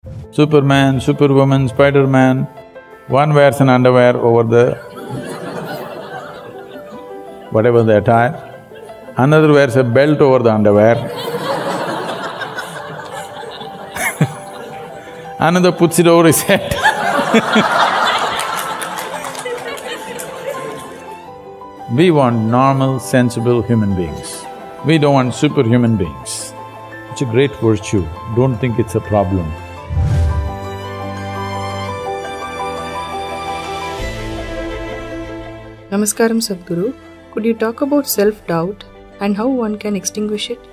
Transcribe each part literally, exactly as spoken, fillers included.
Superman, Superwoman, Spider-Man, one wears an underwear over the whatever the attire, another wears a belt over the underwear, another puts it over his head. We want normal, sensible human beings. We don't want superhuman beings. It's a great virtue, don't think it's a problem. Namaskaram, Sadhguru. Could you talk about self-doubt and how one can extinguish it?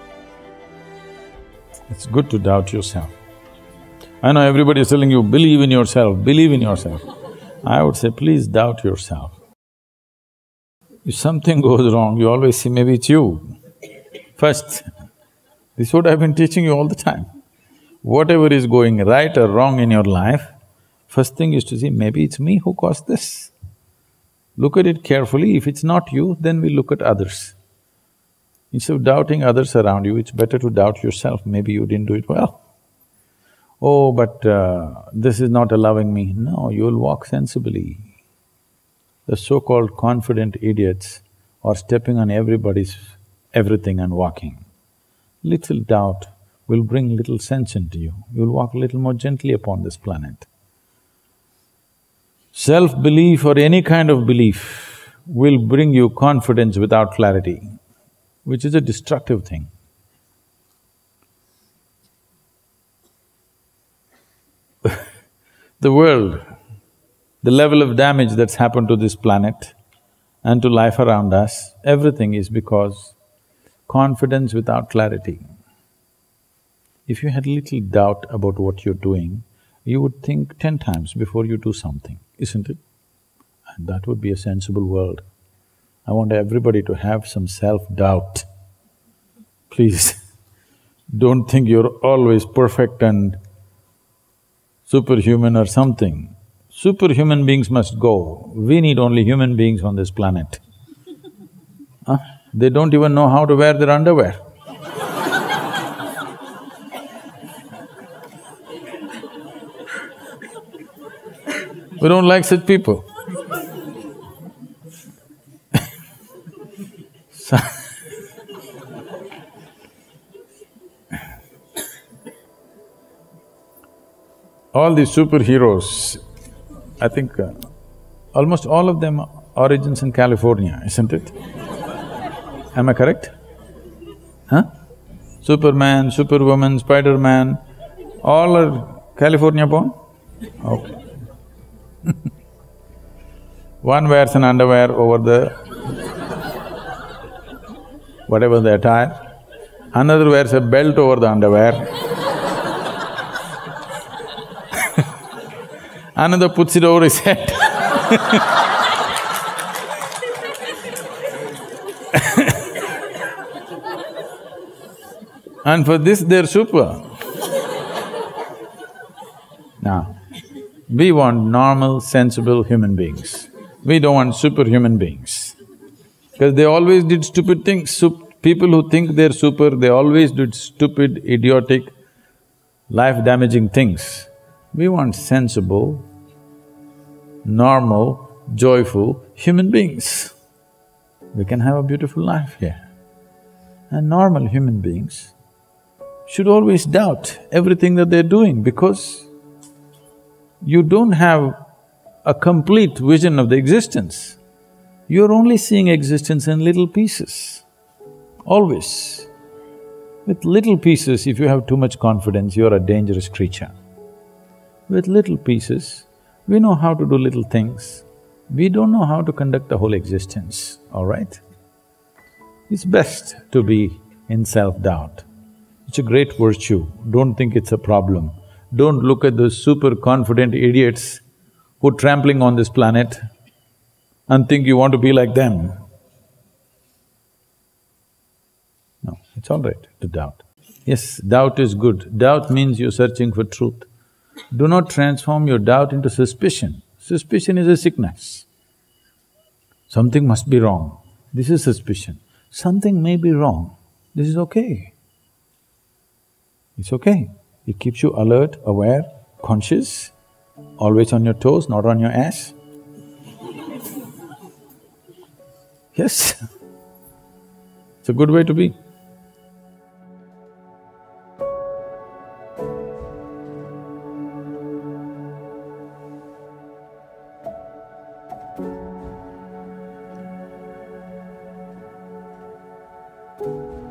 It's good to doubt yourself. I know everybody is telling you, believe in yourself, believe in yourself. I would say, please doubt yourself. If something goes wrong, you always say, maybe it's you. First, this is what I've been teaching you all the time. Whatever is going right or wrong in your life, first thing is to see, maybe it's me who caused this. Look at it carefully, if it's not you, then we look at others. Instead of doubting others around you, it's better to doubt yourself, maybe you didn't do it well. Oh, but uh, this is not allowing me. No, you'll walk sensibly. The so-called confident idiots are stepping on everybody's everything and walking. Little doubt will bring little sense into you, you'll walk a little more gently upon this planet. Self-belief or any kind of belief will bring you confidence without clarity, which is a destructive thing. The world, the level of damage that's happened to this planet and to life around us, everything is because confidence without clarity. If you had little doubt about what you're doing, you would think ten times before you do something, isn't it? And that would be a sensible world. I want everybody to have some self-doubt. Please, don't think you're always perfect and superhuman or something. Superhuman beings must go. We need only human beings on this planet. Huh? They don't even know how to wear their underwear. We don't like such people. So all these superheroes, I think uh, almost all of them origins in California, isn't it? Am I correct? Huh? Superman, Superwoman, Spider-Man, all are California born? Okay. One wears an underwear over the whatever the attire, another wears a belt over the underwear, another puts it over his head. And for this they're super. Now, we want normal, sensible human beings. We don't want superhuman beings. Because they always did stupid things. Sup people who think they're super, they always did stupid, idiotic, life-damaging things. We want sensible, normal, joyful human beings. We can have a beautiful life here. And normal human beings should always doubt everything that they're doing because you don't have a complete vision of the existence. You're only seeing existence in little pieces, always. With little pieces, if you have too much confidence, you're a dangerous creature. With little pieces, we know how to do little things. We don't know how to conduct the whole existence, all right? It's best to be in self-doubt. It's a great virtue, don't think it's a problem. Don't look at those super confident idiots who are trampling on this planet and think you want to be like them. No, it's all right to doubt. Yes, doubt is good. Doubt means you're searching for truth. Do not transform your doubt into suspicion. Suspicion is a sickness. Something must be wrong. This is suspicion. Something may be wrong. This is okay. It's okay. It keeps you alert, aware, conscious, always on your toes, not on your ass. Yes, it's a good way to be. Thank you.